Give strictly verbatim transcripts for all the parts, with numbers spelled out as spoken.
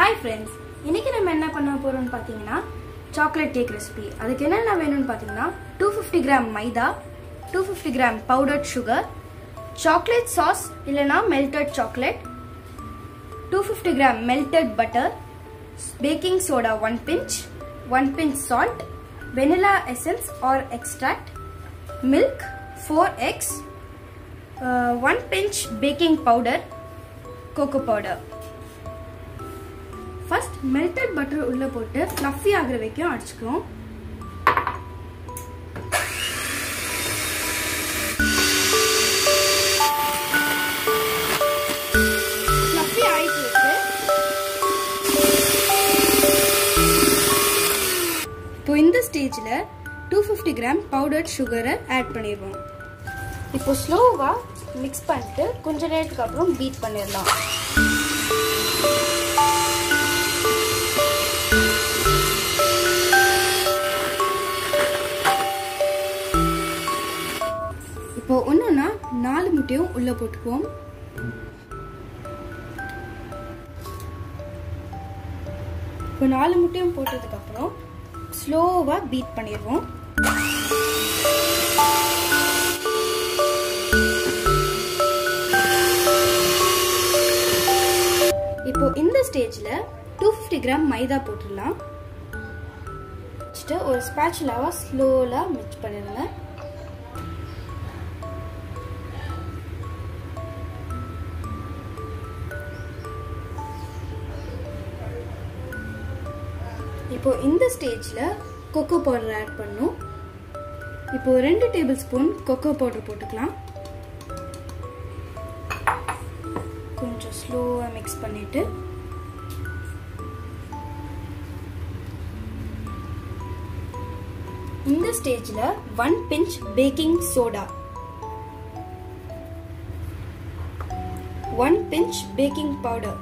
Hi friends, இன்னைக்கு நம்ம என்ன பண்ண போறோம்னு பாத்தீங்கன்னா chocolate cake recipe. அதுக்கு என்னென்ன வேணும்னு பாத்தீங்கன்னா two hundred fifty grams மைதா, two hundred fifty grams powdered sugar, chocolate sauce இல்லனா melted chocolate, two hundred fifty grams melted butter, baking soda one pinch, one pinch salt, vanilla essence or extract, milk four eggs, uh, one pinch baking powder, cocoa powder. First melted butter உள்ள போட்டு fluffy ஆகுற வரைக்கும் அடிச்சுக்கிறோம். fluffy ஆயிட்டு இருக்கு. இப்போ இந்த ஸ்டேஜ்ல two hundred fifty grams powdered sugar add பண்ணிடுவோம். இப்போ ஸ்லோவா மிக்ஸ் பண்ணிட்டு கொஞ்ச நேரத்துக்கு அப்புறம் பீட் பண்ணிடலாம். இப்போ ஒண்ணுனா நாலு முட்டையும் உள்ள போட்டுப்போம். இப்போ நாலு முட்டையும் போட்டதுக்கு அப்புறம் ஸ்லோவா பீட் பண்ணிடுவோம். இப்போ இந்த ஸ்டேஜ்ல two hundred fifty grams மைதா போட்டுடலாம். ஒரு ஸ்பாச்சுலாவா ஸ்லோலா மிக்ஸ் பண்ணிடுங்க. இப்போ இந்த ஸ்டேஜ்ல கோகோ பவுடர் ஆட் பண்ணனும். இப்போ ரெண்டு டேபிள் ஸ்பூன் கோகோ பவுடர் போட்டுக்கலாம். கொஞ்சம் ஸ்லோவா மிக்ஸ் பண்ணிட்டு இந்த ஸ்டேஜ்ல one pinch baking soda, one pinch baking powder,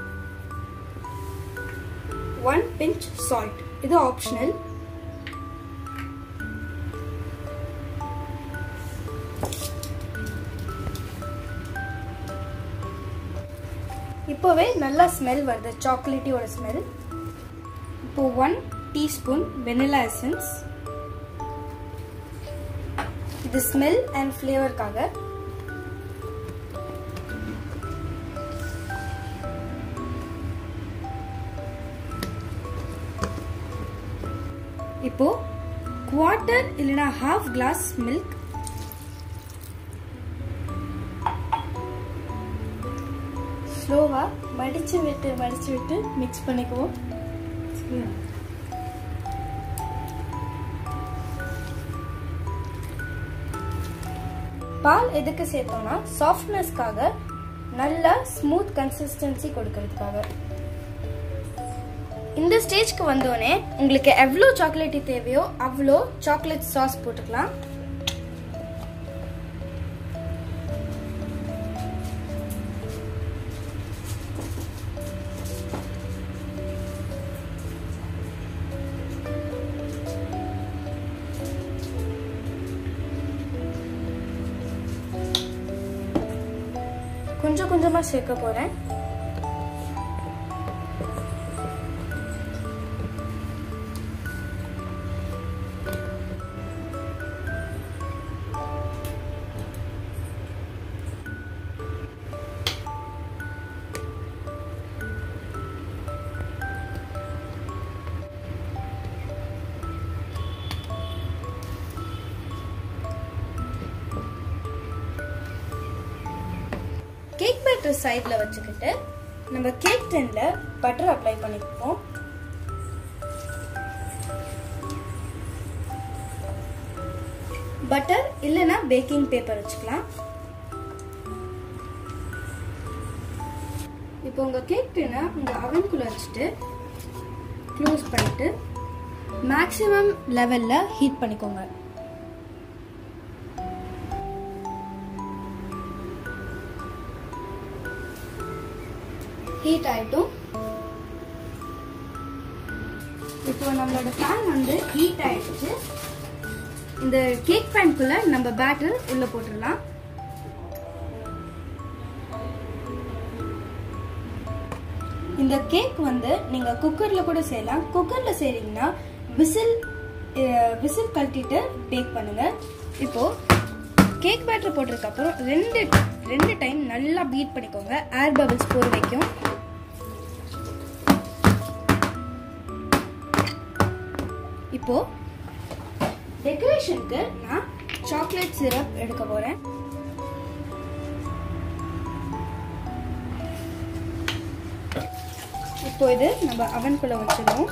one pinch salt. இது ஆப்ஷனல். இப்போவே நல்லா ஸ்மெல் வருது, சாக்லேட்டியோட ஸ்மெல். இப்போ one teaspoon vanilla essence. இது ஸ்மெல் அண்ட் ஃப்ளேவர்க்காக. இப்போ குவார்ட்டர் இல்லனா half glass milk, ஸ்லோவா மடிச்சு விட்டு மடிச்சு விட்டு மிக்ஸ் பண்ணிக்குவோம். பால் எதுக்கு சேர்த்தோம்னா சாஃப்ட்னஸ்க்காக, நல்ல ஸ்மூத் கன்சிஸ்டன்சி கொடுக்கிறதுக்காக. இந்த ஸ்டேஜ்க்கு வந்தோடனே உங்களுக்கு எவ்வளோ சாக்லேட் தேவையோ அவ்வளோ சாக்லேட் சாஸ் போட்டுக்கலாம். கொஞ்சம் கொஞ்சமா சேர்க்க போறேன். கேக் பேட்டர் சைடுல வச்சுக்கிட்டு நம்ம கேக் டின்ல பட்டர் அப்ளை பண்ணிப்போம். பட்டர் இல்லனா பேக்கிங் பேப்பர் வச்சுக்கலாம். இப்போ உங்க கேக் டின்னை உங்க அவனுக்குள்ள வச்சுட்டு க்ளோஸ் பண்ணிட்டு மேக்ஸிமம் லெவல்ல ஹீட் பண்ணிக்கோங்க. ஹீட் ஆயிட்டும். இப்போ நம்மளோட பேன் வந்து ஹீட் ஆயிடுச்சு. இந்த கேக் பேன்குள்ள நம்ம பேட்டர் உள்ள போட்டுடலாம். இந்த கேக் வந்து நீங்க குக்கர்ல கூட செய்யலாம். குக்கர்ல செய்றீங்கன்னா விசில் விசில் கழட்டிட்டு பேக் பண்ணுங்க. இப்போ கேக் பேட்டர் போட்டதுக்கு அப்புறம் ரெண்டு ரெண்டு டைம் நல்லா பீட் பண்ணிக்கோங்க, ஏர் பபிள்ஸ் போற வரைக்கும். இப்போ டெக்கரேஷனுக்கு நான் சாக்லேட் சிரப் எடுக்க போறேன். இப்போ இது நம்ம அவனுக்குள்ள வச்சிடுவோம்.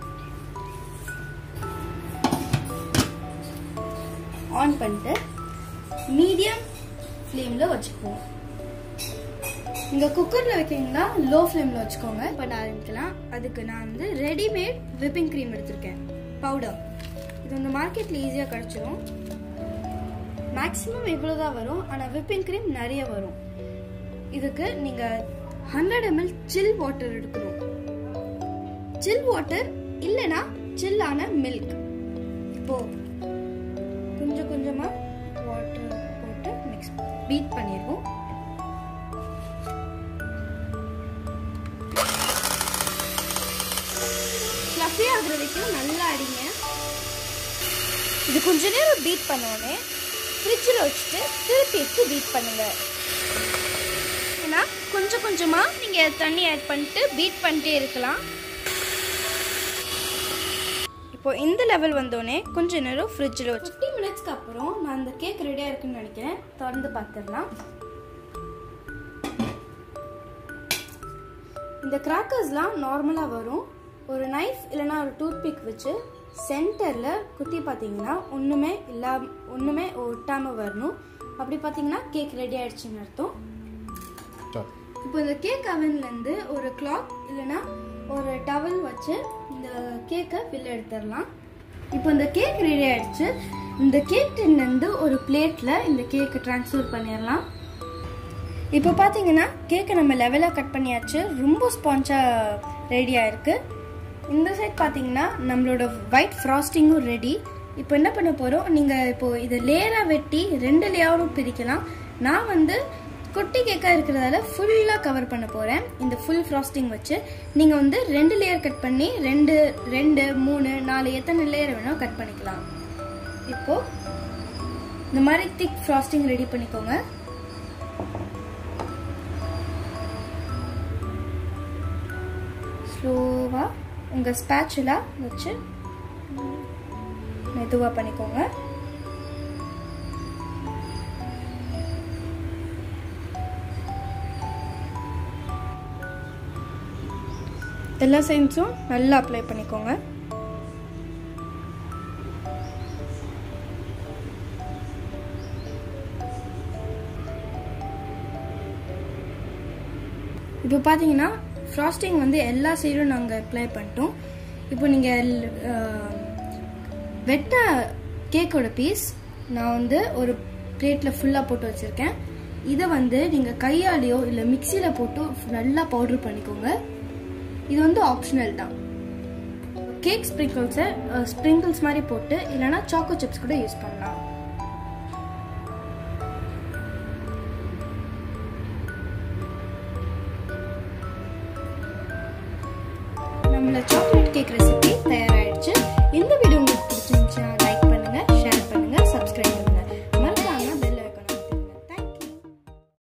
ஆன் பண்ணிட்டு மீடியம் ஃப்ளேம்ல வச்சுக்குவோம். நீங்க குக்கர்ல வைக்கிறீங்கன்னா லோ ஃப்ளேம்ல வச்சுக்கோங்க. பண்ண ஆரம்பிக்கலாம். அதுக்கு நான் வந்து ரெடிமேட் விப்பிங் கிரீம் எடுத்திருக்கேன், பவுடர். இது வந்து மார்க்கெட்ல ஈஸியா கிடைச்சிடும். மேக்ஸிமம் இவ்வளவுதான் வரும், ஆனா விப்பிங் கிரீம் நிறைய வரும். இதுக்கு நீங்க ஹண்ட்ரட் எம்எல் சில் வாட்டர் எடுக்கணும். சில் வாட்டர் இல்லனா சில்லான மில்க். இப்போ கொஞ்சம் கொஞ்சமா வாட்டர் போட்டு மிக்ஸ் பீட் பண்ணிடுவோம். ஃப்ளஃபி ஆகுற வரைக்கும் நல்லா அடிங்க. இது கொஞ்ச நேரம் பீட் பண்ணோடனே ஃப்ரிட்ஜில் வச்சுட்டு திருப்பி எடுத்து பீட் பண்ணுங்க. ஏன்னா கொஞ்சம் கொஞ்சமா நீங்க தண்ணி ஆட் பண்ணிட்டு பீட் பண்ணிட்டே இருக்கலாம். இப்போ இந்த லெவல் வந்தோடனே கொஞ்ச நேரம் ஃப்ரிட்ஜில் வச்சு ஃபிஃப்டி மினிட்ஸ்க்கு அப்புறம் நான் அந்த கேக் ரெடியாக இருக்குன்னு நினைக்கிறேன். திறந்து பார்த்துடலாம். இந்த கிராக்கர்ஸ்லாம் நார்மலாக வரும். ஒரு நைஃப் இல்லைனா ஒரு டூத் பிக் வச்சு சென்டரில் குத்தி பார்த்தீங்கன்னா ஒன்றுமே இல்லா ஒன்றுமே ஒட்டாமல் வரணும். அப்படி பார்த்தீங்கன்னா கேக் ரெடி ஆயிடுச்சுன்னு அர்த்தம். இப்போ இந்த கேக் அவன்லேருந்து ஒரு கிளாத் இல்லைன்னா ஒரு டவல் வச்சு இந்த கேக்கை வெளில எடுத்துடலாம். இப்போ இந்த கேக் ரெடி ஆயிடுச்சு. இந்த கேக் டின்லேருந்து ஒரு பிளேட்டில் இந்த கேக்கை ட்ரான்ஸ்ஃபர் பண்ணிடலாம். இப்போ பார்த்தீங்கன்னா கேக்கை நம்ம லெவலாக கட் பண்ணியாச்சு. ரொம்ப ஸ்பான்ஜாக ரெடி ஆயிருக்கு. இந்த சைட் பார்த்தீங்கன்னா நம்மளோட ஒயிட் ஃப்ராஸ்டிங்கும் ரெடி. இப்போ என்ன பண்ண போகிறோம், நீங்கள் இப்போ இதை லேயராக வெட்டி ரெண்டு லேயரும் பிரிக்கலாம். நான் வந்து குட்டி கேக்காக இருக்கிறதால ஃபுல்லாக கவர் பண்ண போகிறேன் இந்த ஃபுல் ஃப்ராஸ்டிங் வச்சு. நீங்கள் வந்து ரெண்டு லேயர் கட் பண்ணி ரெண்டு ரெண்டு மூணு நாலு எத்தனை லேயர் வேணும் கட் பண்ணிக்கலாம். இப்போது இந்த மாதிரி திக் ஃப்ராஸ்டிங் ரெடி பண்ணிக்கோங்க. ஸ்லோவாக உங்கள் ஸ்பேச்சுலா வச்சு மெதுவாக பண்ணிக்கோங்க. எல்லா சைட்ஸும் நல்லா அப்ளை பண்ணிக்கோங்க. இப்போ பார்த்தீங்கன்னா ஃப்ராஸ்டிங் வந்து எல்லா சைடும் நாங்கள் அப்ளை பண்ணிட்டோம். இப்போ நீங்கள் வெட்ட கேக்கோட பீஸ் நான் வந்து ஒரு பிளேட்டில் ஃபுல்லாக போட்டு வச்சுருக்கேன். இதை வந்து நீங்கள் கையாலேயோ இல்லை மிக்சியில் போட்டு நல்லா பவுடர் பண்ணிக்கோங்க. இது வந்து ஆப்ஷனல் தான். கேக் ஸ்ப்ரிங்கிள்ஸை ஸ்ப்ரிங்கிள்ஸ் மாதிரி போட்டு இல்லைனா சாக்கோ சிப்ஸ் கூட யூஸ் பண்ணலாம். நம்மள சாக்லேட் கேக் ரெசிபி